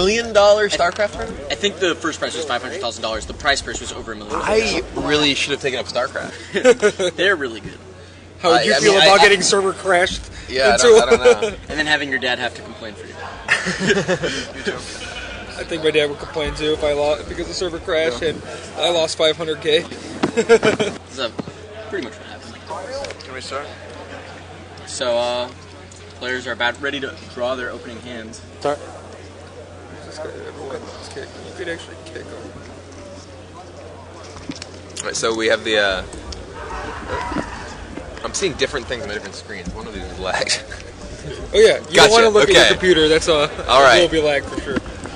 million StarCraft tournament? I think the first prize was $500,000. The prize purse was over $1 million. I really should have taken up StarCraft. They're really good. How would you feel about getting server crashed? Yeah, I don't know. And then having your dad have to complain for you. I think my dad would complain too if I lost because the server crashed and I lost 500K. That's pretty much what happened. Can we start? So, players are about ready to draw their opening hands. Start. This guy ever win this kick? You could actually kick him. Alright, so we have the. I'm seeing different things on the different screens. One of these is lagged. Oh yeah, you don't want to look at your computer. That's all right. It will be lag for sure.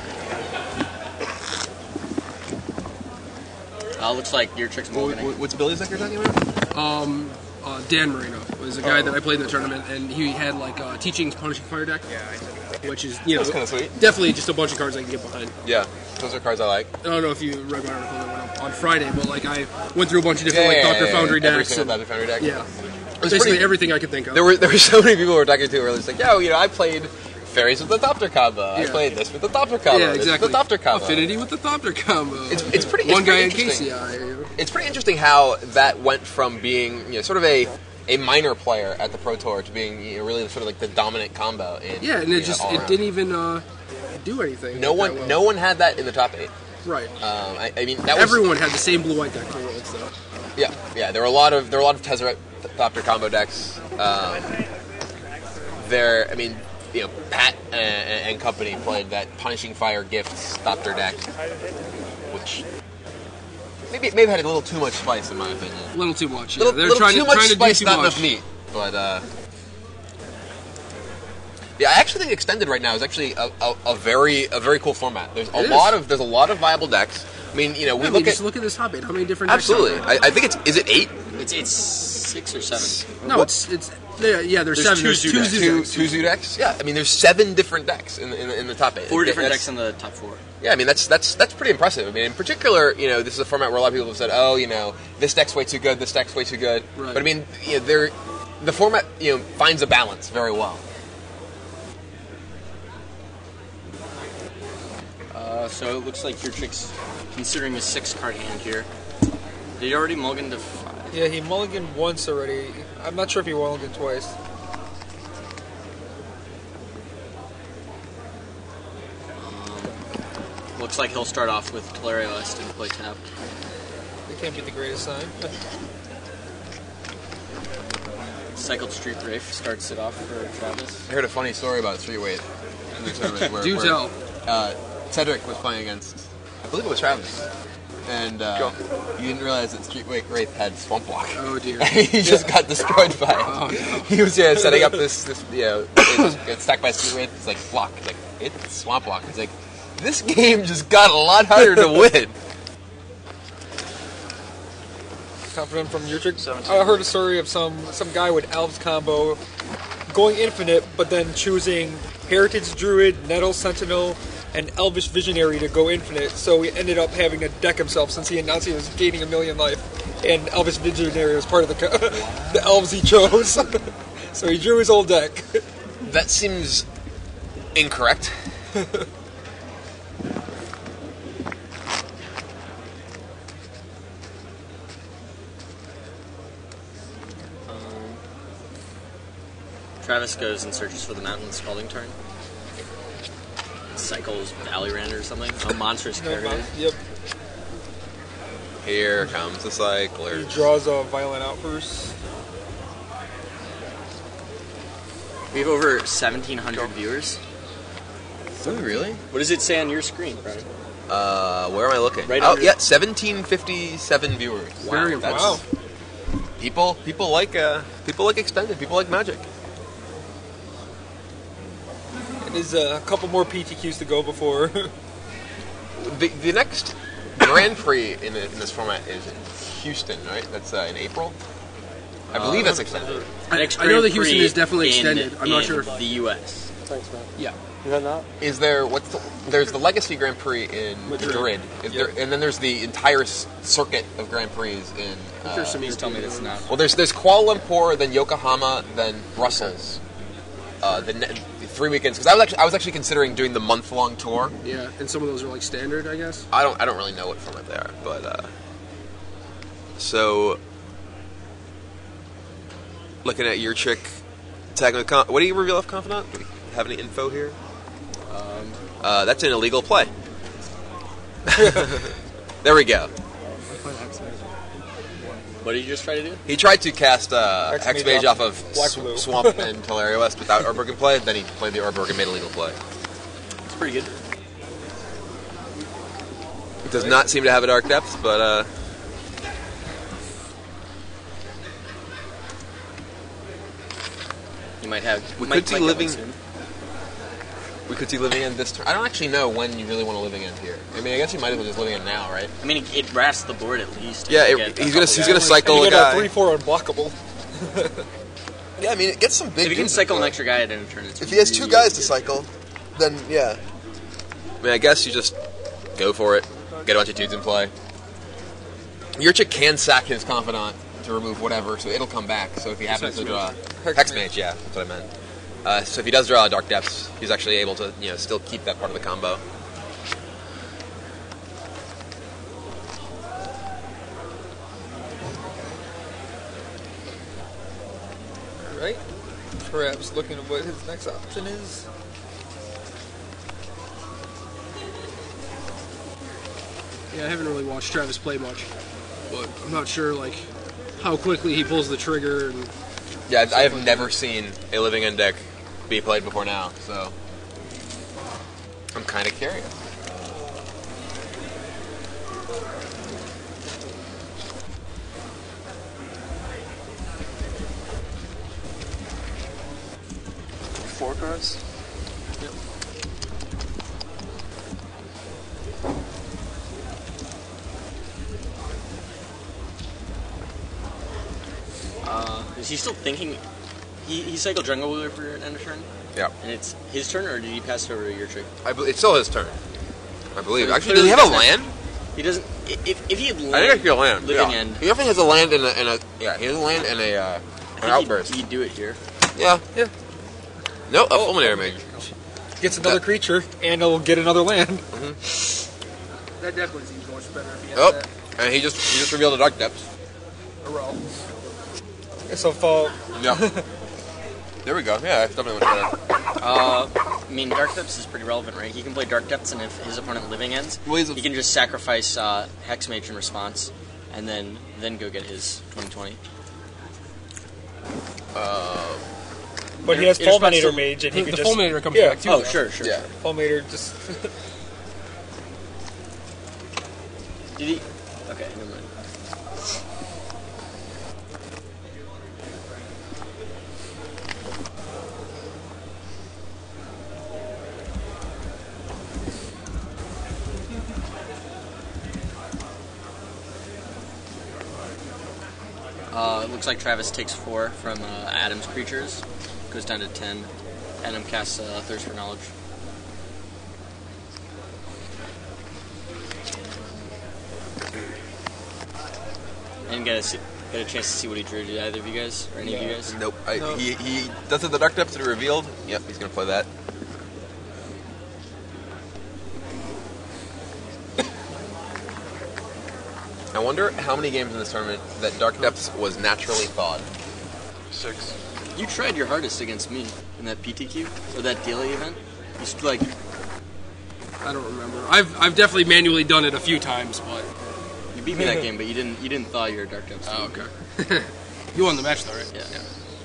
Looks like your trick's Mulligan. What's Billy's deck you're talking about? Dan Marino was a guy that I played in the tournament, and he had like Teachings Punishing Fire deck, which is That's kind of sweet. Definitely just a bunch of cards I can get behind. Yeah, those are cards I like. I don't know if you read my article that went up on Friday, but like I went through a bunch of different Dr. Foundry decks. Every single Dr. Foundry deck. Yeah, basically everything I could think of. There were so many people who were talking to where it's like, I played Fairies with the Thopter combo. I played this with the Thopter combo. Yeah, exactly. This with the Thopter combo. Affinity with the Thopter combo. It's pretty. One guy in interesting. KCI. It's pretty interesting how that went from being sort of a minor player at the Pro Tour to being really sort of like the dominant combo. In, and it didn't even do anything. No one had that in the top 8. Right. I mean, everyone had the same blue-white deck for Worlds, though. Yeah. There were a lot of Tezzeret Thopter combo decks. Pat and company played that Punishing Fire Gifts Thopter deck, which maybe had a little too much spice in my opinion. A little too much. Yeah. They're trying to spice, do too not much. Enough meat. But I actually think Extended right now is actually a very cool format. There's a lot of viable decks. I mean, look Absolutely. I think is it 8? It's 6 or 7. No, it's there's 7. There's two Zoo decks. Yeah, I mean, there's 7 different decks in the top 8. 4 different decks in the top 4. Yeah, I mean that's pretty impressive. I mean, in particular, this is a format where a lot of people have said, this deck's way too good, this deck's way too good. Right. But I mean, the format finds a balance very well. So it looks like your trick's considering a 6-card hand here. Did he already mulligan to 5? Yeah, he mulliganed once already. I'm not sure if he mulliganed twice. Looks like he'll start off with Telerio Est and play tapped. It can't be the greatest sign. Cycled Street Wraith starts it off for Travis. I heard a funny story about Street Wraith in the tournament where tell. Cedric was playing against, I believe it was Travis, and you didn't realize that Street Wraith had Swamp Walk. Oh dear! He just got destroyed by it. Oh no! He was setting up this it's stacked by Street Wraith. It's like block, it's Swamp Walk. It's like this game just got a lot harder to win. Confident from your trick. I heard a story of some guy with Elves combo going infinite, but then choosing Heritage Druid, Nettle Sentinel, and Elvish Visionary to go infinite, so he ended up having to deck himself since he announced he was gaining 1 million life, and Elvish Visionary was part of the elves he chose. So he drew his old deck. That seems incorrect. Travis goes and searches for the Mountain Scalding Tarn. Cycles Valorant or something. A monstrous character. Yep. Here comes the cycler. He draws a Violent Outburst. We have over 1,700 viewers. Do we really? What does it say on your screen, Brian? Where am I looking? Right oh, under- yeah, 1757 viewers. Very Wow. People like Extended. People like Magic. There's a couple more PTQs to go before. The next Grand Prix in this format is in Houston, right? That's in April. I believe that's Extended. I know that Houston is definitely extended. I'm not sure if the U.S. Thanks, man. Yeah. You had that? Is there there's the Legacy Grand Prix in Madrid, and then there's the entire circuit of Grand Prix in. Please tell me that's not. Well, there's Kuala Lumpur, then Yokohama, then Brussels. the 3 weekends, because I was actually considering doing the month-long tour. Yeah, and some of those are like standard, I guess. I don't really know what format they are, but so looking at your trick, tagging with what do you reveal off Confidant? Do we have any info here? That's an illegal play. There we go. What did you just try to do? He tried to cast Hex Mage off of Black Blue. Swamp and Teleria West without Urborg in play. Then he played the Urborg and made a legal play. It's pretty good. It does not seem to have a Dark Depths, but You might have. We might could see get one living- soon. we could see Living End this turn. I don't actually know when you really want to Living End here. I mean, I guess you might as well just Living End now, right? I mean, it rasts the board at least. Yeah, You get a he's couple gonna guys. cycle And a you get guy. a 3/4 unblockable. Yeah, I mean, it gets some big. If you can dudes cycle in an play. extra guy at any turn, it's If he has two really guys to good. cycle, then yeah. I mean, I guess you just go for it. Get a bunch of dudes in play. Your chick can sack his Confidant to remove whatever, so it'll come back. So if he happens to draw Hex Mage, yeah, that's what I meant. So if he does draw a Dark Depths, he's actually able to, still keep that part of the combo. Right? Perhaps looking at what his next option is. Yeah, I haven't really watched Travis play much, but I'm not sure like how quickly he pulls the trigger. And Yeah, I have never seen a Living End deck be played before now, so I'm kind of curious. Four cards? Is he still thinking? He cycled Jungle Wheeler for an end of turn, Yeah, and it's his turn, or did he pass it over to your trick? it's still his turn, I believe. So Actually, does he have a clearly land? He doesn't. If he had land, I think he has a land. living yeah. end, He definitely has a land and a yeah. He has a land and a I an think outburst. He'd do it here. Yeah. No, a Fulminator Mage. Gets another creature, and he'll get another land. that definitely seems much better if he has Oh, that. and he just revealed a Dark Depths. So if Yeah. There we go. Yeah, it's definitely much better. I mean, Dark Depths is pretty relevant, right? He can play Dark Depths, and if his opponent living ends, Well, he's a- he can just sacrifice Hex Mage in response, and then go get his 2020. but he has in response Fulminator to- Mage, and he The can just Fulminator comes yeah, back too. Oh, though. sure. Yeah. Fulminator just Did he? Okay, never mind. It looks like Travis takes 4 from Adam's creatures, goes down to 10. Adam casts Thirst for Knowledge. And get a chance to see what he drew. Did either of you guys, or any of you guys? Nope. No. He does have the Dark Depths that are revealed. Yep, he's gonna play that. I wonder how many games in this tournament that Dark Depths was naturally thawed. 6. You tried your hardest against me in that PTQ or that daily event. You like I don't remember. I've definitely manually done it a few times, but you beat me that game, but you didn't thaw your Dark Depths. oh, okay. You won the match though, right? Yeah.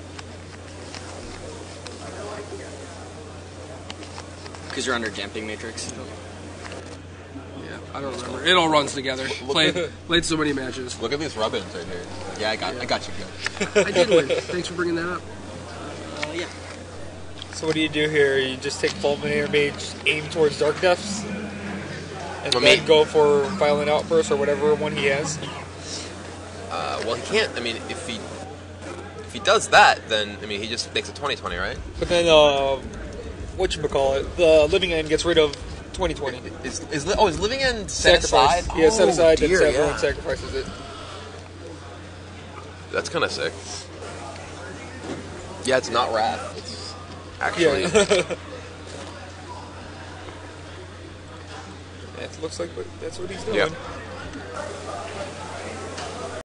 Because you're under Damping Matrix. Yeah, I don't remember. It all runs together. Played so many matches. Look at these rub-ins right here. Yeah, I got you good. I did win. Thanks for bringing that up. Yeah. So what do you do here? You just take Fulminator Mage, aim towards Dark Depths, and I then mean- go for Violent Outburst or whatever one he has. Well, he can't. I mean, if he does that, then I mean, he just makes a 20/20, right? But then, whatchamacallit, the Living End gets rid of 2020. Is Living End set Sacrifice. aside? Yeah, set Oh, aside, then dear, everyone yeah. sacrifices it. That's kind of sick. Yeah, it's not Wrath. actually. Yeah. It looks like that's what he's doing. Yep.